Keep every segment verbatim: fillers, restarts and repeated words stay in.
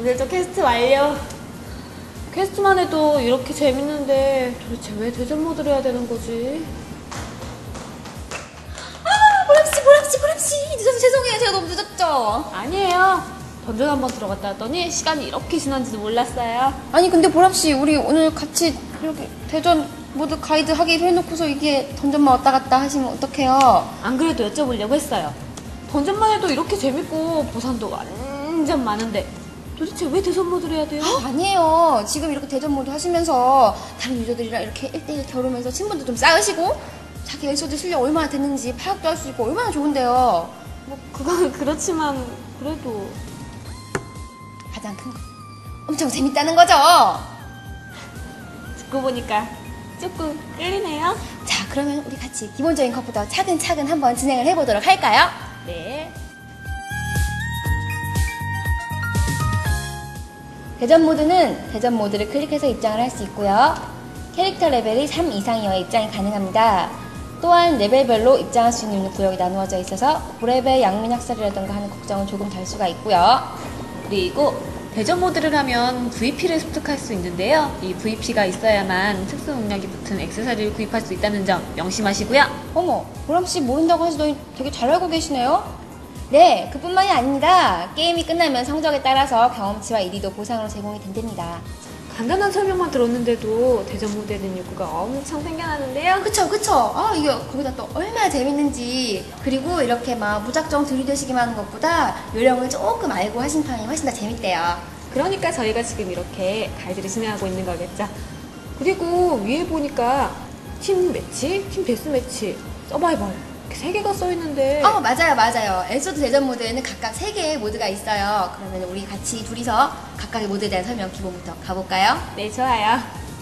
오늘도 퀘스트 완료. 퀘스트만 해도 이렇게 재밌는데 도대체 왜 대전 모드를 해야 되는 거지? 아, 보람씨, 보람씨, 보람씨. 늦어서 죄송해요. 제가 너무 늦었죠? 아니에요. 던전 한번 들어갔다 왔더니 시간이 이렇게 지난지도 몰랐어요. 아니, 근데 보람씨, 우리 오늘 같이 이렇게 대전 모드 가이드 하기로 해놓고서 이게 던전만 왔다 갔다 하시면 어떡해요? 안 그래도 여쭤보려고 했어요. 던전만 해도 이렇게 재밌고 보상도 완전 많은데 도대체 왜 대전 모드를 해야 돼요? 아, 아니에요. 지금 이렇게 대전 모드 하시면서 다른 유저들이랑 이렇게 일 대일 겨루면서 친분도 좀 쌓으시고 자기 에피소드 실력 얼마나 됐는지 파악도 할 수 있고 얼마나 좋은데요. 뭐 그건 그렇지만 그래도 가장 큰 거 엄청 재밌다는 거죠. 듣고 보니까 조금 끌리네요. 자, 그러면 우리 같이 기본적인 것부터 차근차근 한번 진행을 해보도록 할까요? 네. 대전 모드는 대전 모드를 클릭해서 입장을 할 수 있고요. 캐릭터 레벨이 삼 이상이어야 입장이 가능합니다. 또한 레벨별로 입장할 수 있는 구역이 나누어져 있어서 고레벨 양민학살이라던가 하는 걱정은 조금 덜 수가 있고요. 그리고 대전 모드를 하면 브이피를 습득할 수 있는데요. 이 브이피가 있어야만 특수 능력이 붙은 액세서리를 구입할 수 있다는 점 명심하시고요. 어머, 보람씨 모른다고 하시더니 되게 잘 알고 계시네요? 네, 그뿐만이 아닙니다. 게임이 끝나면 성적에 따라서 경험치와 일위도 보상으로 제공이 된답니다. 간단한 설명만 들었는데도 대전 모드에 대한 욕구가 엄청 생겨나는데요. 그쵸, 그쵸. 아, 이게 거기다 또 얼마나 재밌는지. 그리고 이렇게 막 무작정 들이대시기만 하는 것보다 요령을 조금 알고 하신 편이 훨씬 더 재밌대요. 그러니까 저희가 지금 이렇게 가이드를 진행하고 있는 거겠죠. 그리고 위에 보니까 팀 매치, 팀 데스 매치, 서바이벌 이렇게 세 개가 써 있는데. 어, 맞아요, 맞아요. 에피소드 대전 모드에는 각각 세 개의 모드가 있어요. 그러면 우리 같이 둘이서 각각의 모드에 대한 설명 기본부터 가볼까요? 네, 좋아요.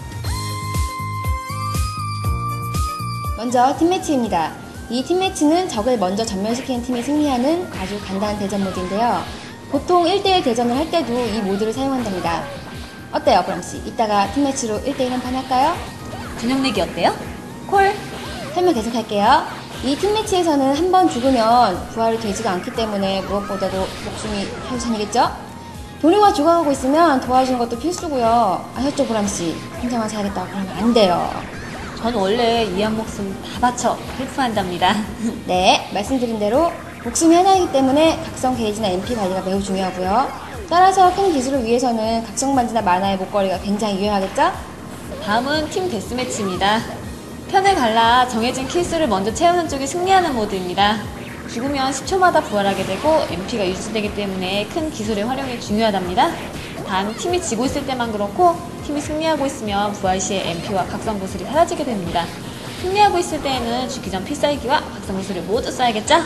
먼저 팀매치입니다. 이 팀매치는 적을 먼저 전멸시키는 팀이 승리하는 아주 간단한 대전 모드인데요. 보통 일 대일 대전을 할 때도 이 모드를 사용한답니다. 어때요, 보람씨? 이따가 팀매치로 일 대일 한판 할까요? 저녁 내기 어때요? 콜! 설명 계속할게요. 이 팀매치에서는 한 번 죽으면 부활이 되지가 않기 때문에 무엇보다도 목숨이 최우선이겠죠? 동료가 죽어가고 있으면 도와주는 것도 필수고요. 아셨죠, 보람씨? 혼자만 살겠다고 그러면 안 돼요. 전 원래 이 한 목숨 다 바쳐 헬프한답니다. 네, 말씀드린 대로 목숨이 하나이기 때문에 각성 게이지나 엠피 관리가 매우 중요하고요. 따라서 큰 기술을 위해서는 각성 반지나 만화의 목걸이가 굉장히 유효하겠죠? 다음은 팀 데스매치입니다. 편을 갈라 정해진 킬수를 먼저 채우는 쪽이 승리하는 모드입니다. 죽으면 십 초마다 부활하게 되고 엠피가 유지되기 때문에 큰 기술의 활용이 중요하답니다. 단 팀이 지고 있을 때만 그렇고 팀이 승리하고 있으면 부활 시에 엠피와 각성 구슬이 사라지게 됩니다. 승리하고 있을 때에는 죽기 전 필살기와 각성 구슬을 모두 써야겠죠?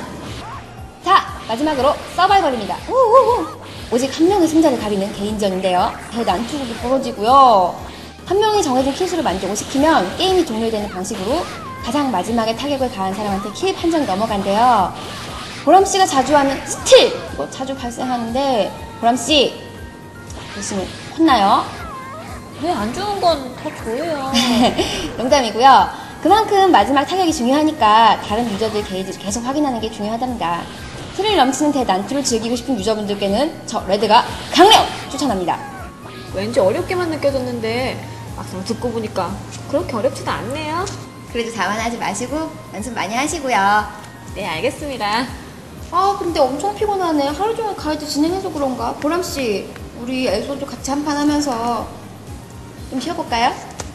자, 마지막으로 서바이벌입니다. 우우우. 오직 한 명의 승자를 가리는 개인전인데요. 대난투극이 벌어지고요. 한 명이 정해진 킬수를 만족을 시키면 게임이 종료되는 방식으로 가장 마지막에 타격을 가한 사람한테 킬 판정이 넘어간대요. 보람씨가 자주 하는 스틸! 이거 자주 발생하는데 보람씨 보시면 혼나요? 왜 안 주는 건 다 줘요. 농담이고요. 그만큼 마지막 타격이 중요하니까 다른 유저들 게이지를 계속 확인하는 게 중요하답니다. 스릴 넘치는 대난투를 즐기고 싶은 유저분들께는 저 레드가 강력 추천합니다. 왠지 어렵게만 느껴졌는데 막상 듣고 보니까 그렇게 어렵지도 않네요. 그래도 자만하지 마시고 연습 많이 하시고요. 네, 알겠습니다. 아, 근데 엄청 피곤하네. 하루 종일 가이드 진행해서 그런가? 보람씨, 우리 에피소드 같이 한판 하면서 좀 쉬어볼까요?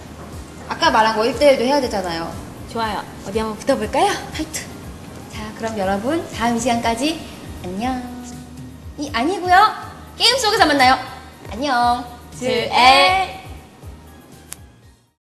아까 말한 거 일 대일도 해야 되잖아요. 좋아요. 어디 한번 붙어볼까요? 파이트! 자, 그럼 여러분 다음 시간까지 안녕. 이 아니고요. 게임 속에서 만나요. 안녕. 즈엘